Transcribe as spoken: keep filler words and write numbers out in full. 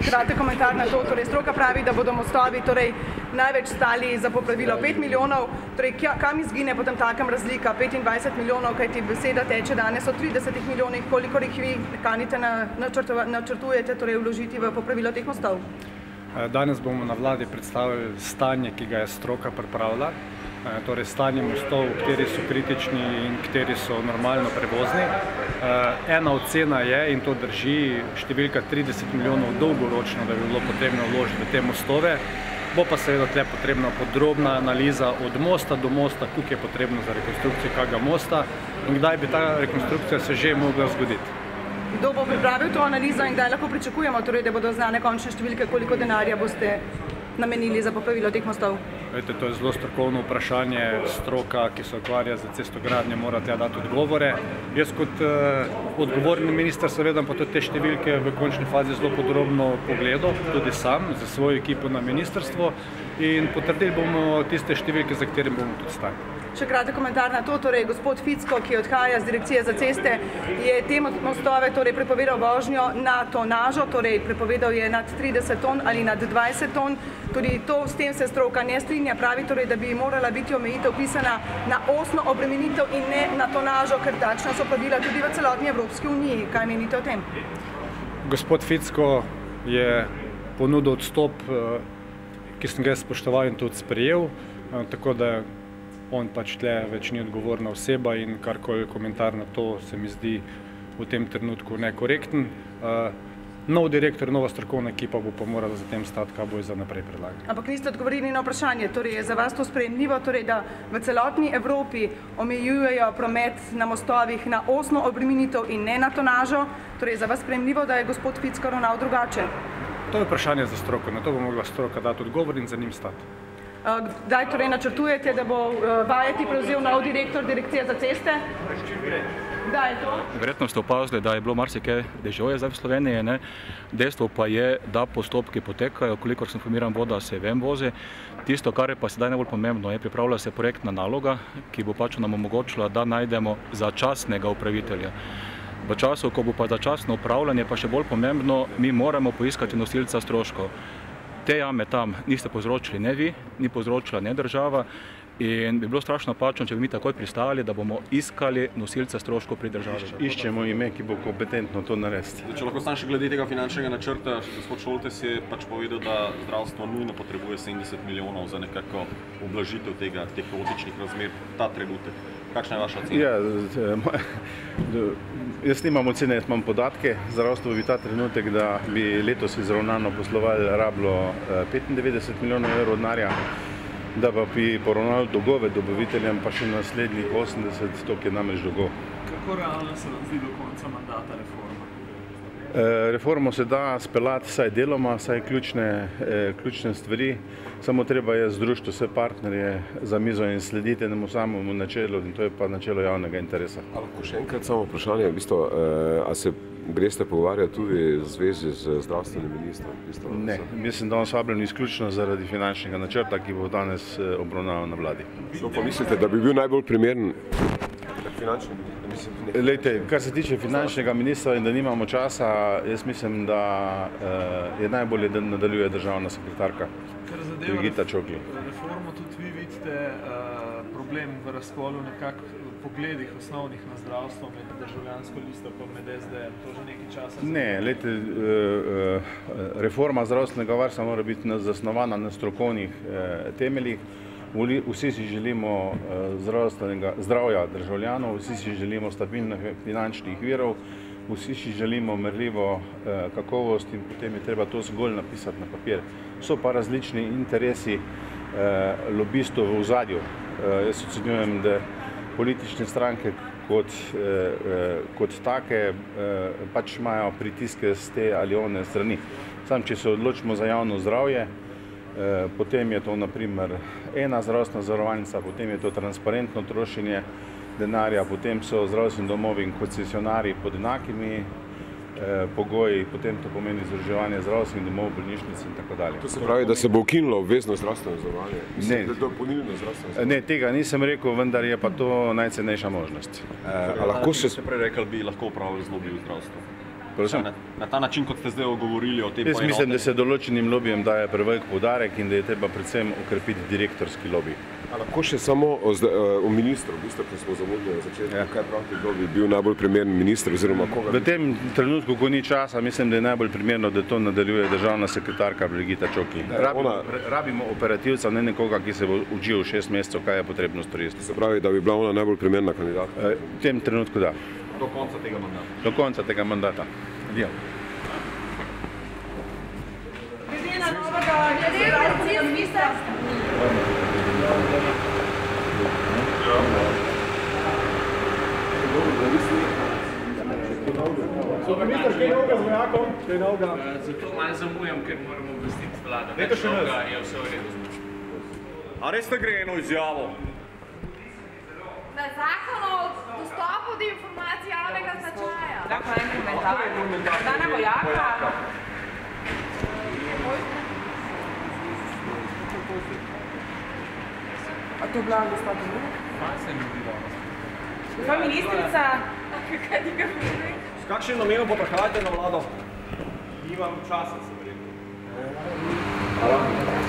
kratek komentar na to. Torej, stroka pravi, da bodo mostovi torej, največ stali za popravilo pet milijonov. Torej, kam izgine potem takem razlika petindvajset milijonov, kajti beseda teče danes o tridesetih milijonih, kolikor jih vi kanite načrtujete torej, vložiti v popravilo teh mostov? Danes bomo na vladi predstavili stanje, ki ga je stroka pripravila. Torej stanje mostov, kateri so kritični in kateri so normalno prevozni. Ena ocena je, in to drži, številka trideset milijonov dolgoročno, da bi bilo potrebno vložiti v te mostove. Bo pa seveda tle potrebna podrobna analiza od mosta do mosta, koliko je potrebno za rekonstrukcijo kakega mosta in kdaj bi ta rekonstrukcija se že mogla zgoditi. Kdo bo pripravil to analizo in kdaj lahko pričakujemo, torej, da bodo znane končne številke, koliko denarja boste namenili za popravilo teh mostov? Vete, to je zelo strokovno vprašanje. Stroka, ki se ukvarja za cestogradnje, mora tja dati odgovore. Jaz kot eh, odgovorni minister seveda pa tudi te številke v končni fazi zelo podrobno pogledal, tudi sam, za svojo ekipo na ministrstvo in potrdili bomo tiste številke, za katerim bomo tudi stali. Še kratek komentar na to, torej gospod Ficko, ki odhaja z Direkcije za ceste, je te mostove torej, prepovedal vožnjo na tonažo, torej prepovedal je nad trideset ton ali nad dvajset ton. Tudi to, s tem se stroka ne strinja, pravi torej, da bi morala biti omejitev pisana na osno obremenitev in ne na tonažo, ker takšna so pravila tudi v celotni Evropski uniji. Kaj menite o tem? Gospod Ficko je ponudil odstop, ki sem ga spoštoval in tudi sprejel, tako da on pač tle več ni odgovorna oseba in karkoli komentar na to se mi zdi v tem trenutku nekorekten. Nov direktor, nova strokovna ekipa bo pa morala za tem stati, kaj bo za naprej predlagati. Ampak niste odgovorili na vprašanje, torej je za vas to sprejemljivo, torej da v celotni Evropi omejujejo promet na mostovih na osno obremenitev in ne na tonažo, torej je za vas sprejemljivo, da je gospod Ficko ravnal drugače? To je vprašanje za stroko, na to bo mogla stroka dati odgovor in za njim stati. Kdaj torej načrtujete, da bo vajeti prevzel nov direktor Direkcije za ceste? Kdaj je to? Verjetno ste opazili, da je bilo marsikaj deževja zdaj v Sloveniji. Ne? Dejstvo pa je, da postopki potekajo, kolikor sem informiran, voda se ven vozi. Tisto, kar je pa sedaj najbolj pomembno, je pripravlja se projektna naloga, ki bo pač nam omogočila, da najdemo začasnega upravitelja. V času, ko bo pa začasno upravljanje, pa še bolj pomembno, mi moramo poiskati nosilca stroškov. Te jame tam niste povzročili ne vi, ni povzročila ne država in bi bilo strašno pačno, če bi mi takoj pristali, da bomo iskali nosilca stroškov pri državi. Iščemo ime, ki bo kompetentno to narediti. Če lahko sam še glede tega finančnega načrta, gospod Šoltes je pač povedal, da zdravstvo nujno potrebuje sedemdeset milijonov za nekako ublažitev tega, teh kaotičnih razmer, ta trenutek. Kakšna je vaša ocena? Ja, jaz nimam ocene, jaz imam podatke. Zdravstvo bi ta trenutek, da bi letos izravnano poslovali rablo petindevetdeset milijonov evrov denarja, da pa bi poravnali dolgove dobaviteljem pa še naslednjih osemdeset, to je namreč dolgov. Kako realno se vam zdi do konca mandata reforma? Reformo se da speljati vsaj deloma, vsaj ključne, ključne stvari, samo treba je združiti vse partnerje za mizo in slediti enemu samemu načelu, in to je pa načelo javnega interesa. A lahko še enkrat samo vprašanje, v bistvu, a se greste pogovarjati tudi v zvezi z zdravstvenim ministrom? Ne, mislim, da on vabljen izključno zaradi finančnega načrta, ki bo danes obravnavan na vladi. Što pa mislite, da bi bil najbolj primeren finančni minister? Lejte, kar se tiče finančnega ministra in da nimamo časa, jaz mislim, da je najbolje, da nadaljuje državna sekretarka Brigita Čokli. Kar zadeva reformo, tudi vi vidite problem v razkolu nekako pogledih osnovnih na zdravstvo med državljansko listo pa med S D M, to že nekaj časa? Ne, lejte, reforma zdravstvenega varstva mora biti zasnovana na strokovnih temeljih. Vsi si želimo zdravja državljanov, vsi si želimo stabilnih finančnih virov, vsi si želimo merljivo kakovost in potem je treba to zgolj napisati na papir. So pa različni interesi lobistov v ozadju. Jaz ocenjujem, da politične stranke kot, kot take pač imajo pritiske z te ali one strani. Sam, če se odločimo za javno zdravje, potem je to na primer ena zdravstvena zavarovalnica, potem je to transparentno trošenje denarja, potem so zdravstveni domovi in koncesionarji pod enakimi pogoji, potem to pomeni združevanje zdravstvenih domov, bolnišnic in tako dalje. To se pravi, da se bo ukinilo obvezno zdravstveno zavarovanje? Ne, dopolnilno zdravstveno zavarovanje? Ne, tega nisem rekel, vendar je pa to najcenejša možnost. A lahko se prej rekel, bi lahko upravili z lobiji v zdravstvu? Na, na ta način, kot ste zdaj govorili o tem. Jaz mislim, da se določenim lobijem daje prevelik poudarek in da je treba predvsem okrepiti direktorski lobi. A lahko še samo o, o ministru, v bistvu, ko smo zamudili na začetku, ja. Kaj pravite, kdo bi bil najbolj primeren minister oziroma koga? V tem trenutku, ko ni časa, mislim, da je najbolj primerno, da to nadaljuje državna sekretarka Brigitta Čoki. Rabimo, ona... rabimo operativca, ne nekoga, ki se bo učil šest mesecev, kaj je potrebno storiti. Se pravi, da bi bila ona najbolj primerna kandidata? V tem trenutku da. Do konca tega mandata. Do konca tega mandata. Ja. Glede na novega, glede na novega ministra. Zato malo zamujam, ker moramo obvestiti vlado. Več novega je vse v redu. A res ne gre eno izjavo? Na zakon o dostopu do informacij javnega značaja. Lahko en komentar. Dana Vojaka. A to je bila gospa Domov? Kaj se mi bilo? Gospa ministrica. Kaj ti ga vidi? S kakšnim namenom pa prihajate na vlado? Nimam časa, sem rekel.